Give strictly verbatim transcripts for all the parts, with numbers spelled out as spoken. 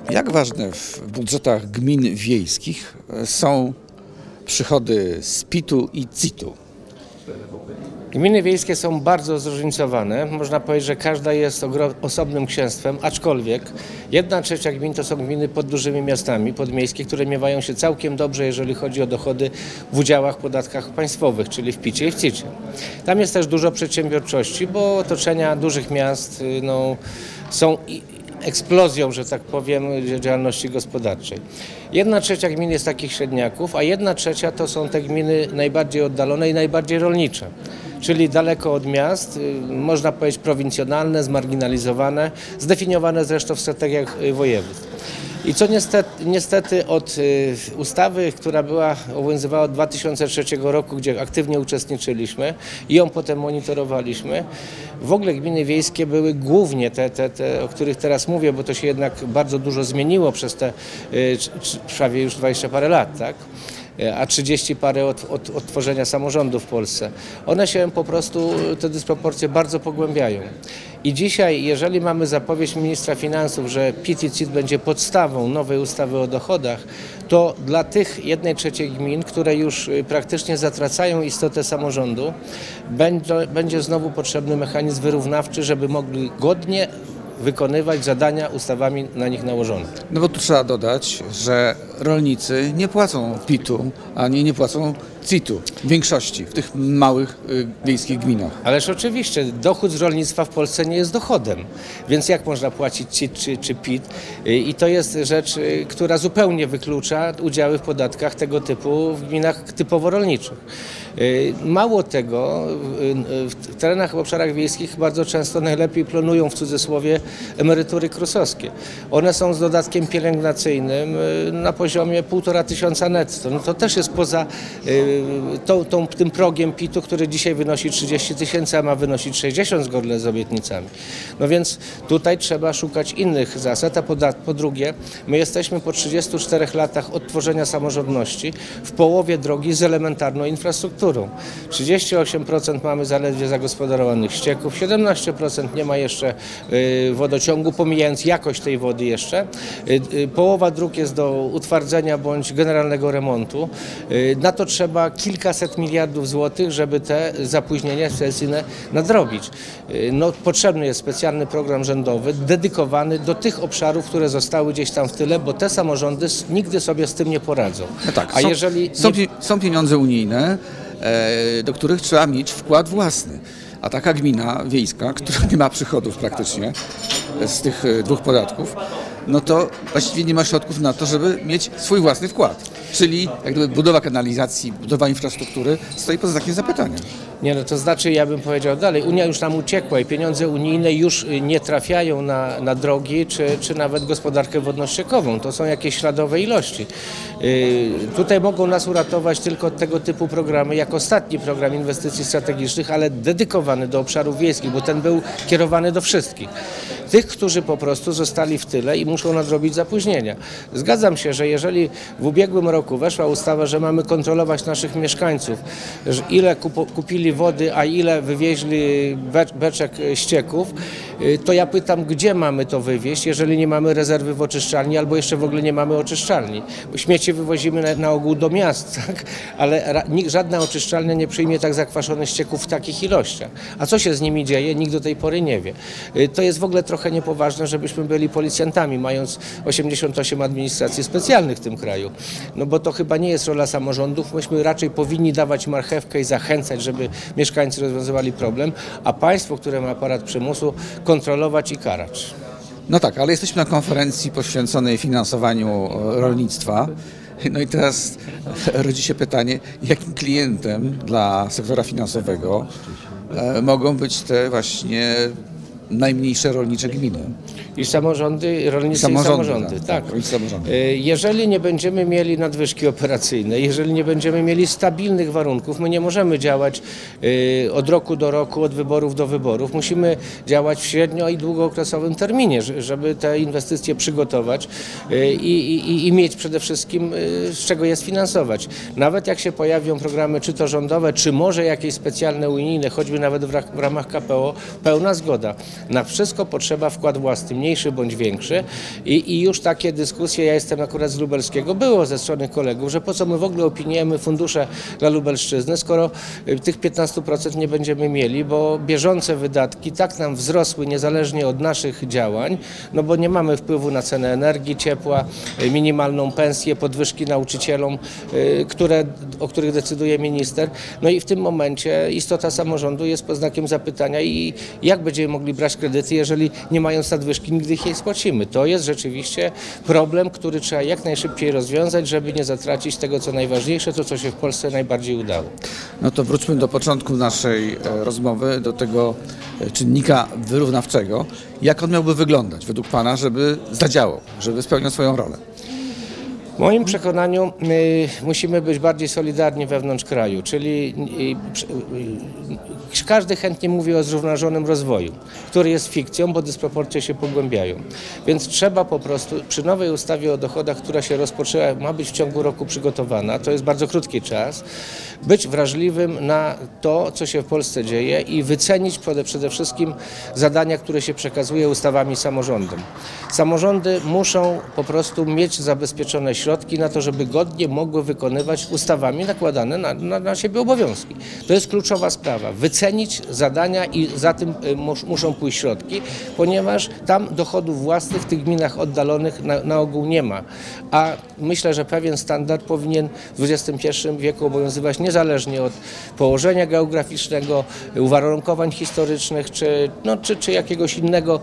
Jak ważne w budżetach gmin wiejskich są przychody z pitu i citu? Gminy wiejskie są bardzo zróżnicowane. Można powiedzieć, że każda jest osobnym księstwem, aczkolwiek jedna trzecia gmin to są gminy pod dużymi miastami podmiejskie, które miewają się całkiem dobrze, jeżeli chodzi o dochody w udziałach, podatkach państwowych, czyli w picie i w cicie. Tam jest też dużo przedsiębiorczości, bo otoczenia dużych miast no, są eksplozją, że tak powiem, działalności gospodarczej. Jedna trzecia gmin jest takich średniaków, a jedna trzecia to są te gminy najbardziej oddalone i najbardziej rolnicze, czyli daleko od miast, można powiedzieć prowincjonalne, zmarginalizowane, zdefiniowane zresztą w strategiach województw. I co niestety, niestety od ustawy, która była obowiązywała od dwa tysiące trzeciego roku, gdzie aktywnie uczestniczyliśmy i ją potem monitorowaliśmy, w ogóle gminy wiejskie były głównie te, te, te, o których teraz mówię, bo to się jednak bardzo dużo zmieniło przez te prawie już dwadzieścia parę lat, tak? a trzydzieści parę od, od, od tworzenia samorządu w Polsce. One się po prostu, te dysproporcje bardzo pogłębiają. I dzisiaj, jeżeli mamy zapowiedź ministra finansów, że PIT i CIT będzie podstawą nowej ustawy o dochodach, to dla tych jednej trzeciej gmin, które już praktycznie zatracają istotę samorządu, będzie, będzie znowu potrzebny mechanizm wyrównawczy, żeby mogli godnie wykonywać zadania ustawami na nich nałożone. No bo tu trzeba dodać, że rolnicy nie płacą pitu, ani nie płacą citu w większości, w tych małych y, wiejskich gminach. Ależ oczywiście, dochód z rolnictwa w Polsce nie jest dochodem, więc jak można płacić CIT czy, czy PIT? I to jest rzecz, która zupełnie wyklucza udziały w podatkach tego typu w gminach typowo rolniczych. Mało tego, w terenach, w obszarach wiejskich bardzo często najlepiej planują w cudzysłowie emerytury krusowskie. One są z dodatkiem pielęgnacyjnym na poziomie półtora tysiąca netto. No to też jest poza tą, tą, tym progiem pitu, który dzisiaj wynosi trzydzieści tysięcy, a ma wynosić sześćdziesiąt zgodnie z obietnicami. No więc tutaj trzeba szukać innych zasad, a po, po drugie, my jesteśmy po trzydziestu czterech latach od tworzenia samorządności w połowie drogi z elementarną infrastrukturą. trzydzieści osiem procent mamy zaledwie zagospodarowanych ścieków, siedemnaście procent nie ma jeszcze wodociągu, pomijając jakość tej wody jeszcze. Połowa dróg jest do utwardzenia bądź generalnego remontu. Na to trzeba kilkaset miliardów złotych, żeby te zapóźnienia sesyjne nadrobić. No, potrzebny jest specjalny program rządowy dedykowany do tych obszarów, które zostały gdzieś tam w tyle, bo te samorządy nigdy sobie z tym nie poradzą. No tak, A są, jeżeli są, nie... są pieniądze unijne, do których trzeba mieć wkład własny. A taka gmina wiejska, która nie ma przychodów praktycznie z tych dwóch podatków, no to właściwie nie ma środków na to, żeby mieć swój własny wkład. Czyli jak gdyby budowa kanalizacji, budowa infrastruktury stoi poza takim zapytaniem. Nie, no to znaczy, ja bym powiedział dalej, Unia już nam uciekła i pieniądze unijne już nie trafiają na, na drogi, czy, czy nawet gospodarkę wodno-ściekową. To są jakieś śladowe ilości. Yy, tutaj mogą nas uratować tylko tego typu programy, jak ostatni program inwestycji strategicznych, ale dedykowany do obszarów wiejskich, bo ten był kierowany do wszystkich. Tych, którzy po prostu zostali w tyle i muszą nadrobić zapóźnienia. Zgadzam się, że jeżeli w ubiegłym roku weszła ustawa, że mamy kontrolować naszych mieszkańców, że ile kupili wody, a ile wywieźli beczek ścieków, to ja pytam, gdzie mamy to wywieźć, jeżeli nie mamy rezerwy w oczyszczalni, albo jeszcze w ogóle nie mamy oczyszczalni. Śmieci wywozimy na, na ogół do miast, tak? Ale nikt, żadna oczyszczalnia nie przyjmie tak zakwaszonych ścieków w takich ilościach. A co się z nimi dzieje, nikt do tej pory nie wie. To jest w ogóle trochę niepoważne, żebyśmy byli policjantami, mając osiemdziesiąt osiem administracji specjalnych w tym kraju. No bo to chyba nie jest rola samorządów. Myśmy raczej powinni dawać marchewkę i zachęcać, żeby mieszkańcy rozwiązywali problem, a państwo, które ma aparat przymusu, kontrolować i karać. No tak, ale jesteśmy na konferencji poświęconej finansowaniu rolnictwa. No i teraz rodzi się pytanie, jakim klientem dla sektora finansowego mogą być te właśnie najmniejsze rolnicze gminy. I samorządy, rolnicy i samorządy, i samorządy, tak. tak. samorządy. Jeżeli nie będziemy mieli nadwyżki operacyjnej, jeżeli nie będziemy mieli stabilnych warunków, my nie możemy działać od roku do roku, od wyborów do wyborów. Musimy działać w średnio- i długookresowym terminie, żeby te inwestycje przygotować i, i, i mieć przede wszystkim z czego je sfinansować. Nawet jak się pojawią programy czy to rządowe, czy może jakieś specjalne unijne, choćby nawet w ramach K P O, pełna zgoda. Na wszystko potrzeba wkład własny, mniejszy bądź większy i, i już takie dyskusje, ja jestem akurat z lubelskiego, było ze strony kolegów, że po co my w ogóle opiniujemy fundusze dla Lubelszczyzny, skoro tych piętnastu procent nie będziemy mieli, bo bieżące wydatki tak nam wzrosły niezależnie od naszych działań, no bo nie mamy wpływu na cenę energii, ciepła, minimalną pensję, podwyżki nauczycielom, które, o których decyduje minister. No i w tym momencie istota samorządu jest pod znakiem zapytania i jak będziemy mogli brać kredyty, jeżeli nie mając nadwyżki nigdy ich nie spłacimy. To jest rzeczywiście problem, który trzeba jak najszybciej rozwiązać, żeby nie zatracić tego, co najważniejsze, to co się w Polsce najbardziej udało. No to wróćmy do początku naszej rozmowy, do tego czynnika wyrównawczego. Jak on miałby wyglądać według Pana, żeby zadziałał, żeby spełniał swoją rolę? W moim przekonaniu y, musimy być bardziej solidarni wewnątrz kraju, czyli y, y, każdy chętnie mówi o zrównoważonym rozwoju, który jest fikcją, bo dysproporcje się pogłębiają. Więc trzeba po prostu przy nowej ustawie o dochodach, która się rozpoczęła, ma być w ciągu roku przygotowana, to jest bardzo krótki czas, być wrażliwym na to, co się w Polsce dzieje i wycenić przede, przede wszystkim zadania, które się przekazuje ustawami samorządom. Samorządy muszą po prostu mieć zabezpieczone środki na to, żeby godnie mogły wykonywać ustawami nakładane na, na, na siebie obowiązki. To jest kluczowa sprawa. Wycenić zadania i za tym mus, muszą pójść środki, ponieważ tam dochodów własnych w tych gminach oddalonych na, na ogół nie ma. A myślę, że pewien standard powinien w dwudziestym pierwszym wieku obowiązywać niezależnie od położenia geograficznego, uwarunkowań historycznych czy, no, czy, czy jakiegoś innego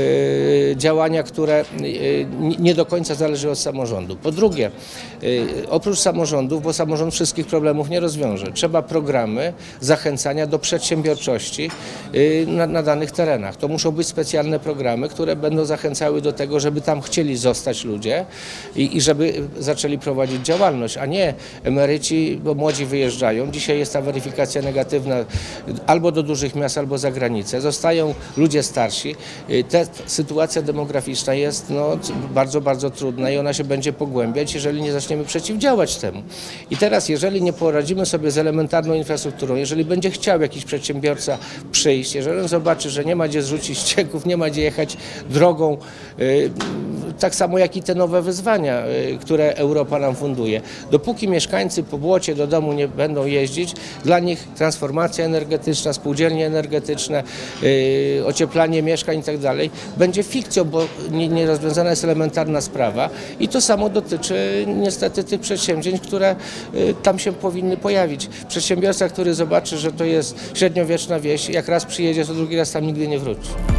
y, działania, które y, nie do końca zależy od samorządu. Po drugie, y, oprócz samorządów, bo samorząd wszystkich problemów nie rozwiąże, trzeba programy zachęcania do przedsiębiorczości y, na, na danych terenach. To muszą być specjalne programy, które będą zachęcały do tego, żeby tam chcieli zostać ludzie i, i żeby zaczęli prowadzić działalność, a nie emeryci, bo młodzi wyjeżdżają. Dzisiaj jest ta weryfikacja negatywna albo do dużych miast, albo za granicę. Zostają ludzie starsi. Ta sytuacja demograficzna jest no, bardzo, bardzo trudna i ona się będzie pogłębiać, jeżeli nie zaczniemy przeciwdziałać temu. I teraz, jeżeli nie poradzimy sobie z elementarną infrastrukturą, jeżeli będzie chciał jakiś przedsiębiorca przyjść, jeżeli on zobaczy, że nie ma gdzie zrzucić ścieków, nie ma gdzie jechać drogą, yy, tak samo jak i te nowe wyzwania, yy, które Europa nam funduje. Dopóki mieszkańcy po błocie do domu nie będą jeździć, dla nich transformacja energetyczna, spółdzielnie energetyczne, yy, ocieplanie mieszkań i tak dalej będzie fikcją, bo nie, nie rozwiązana jest elementarna sprawa i to samo dotyczy niestety tych przedsięwzięć, które yy, tam się powinny pojawić. Przedsiębiorca, który zobaczy, że to jest średniowieczna wieś, jak raz przyjedzie, to drugi raz tam nigdy nie wróci.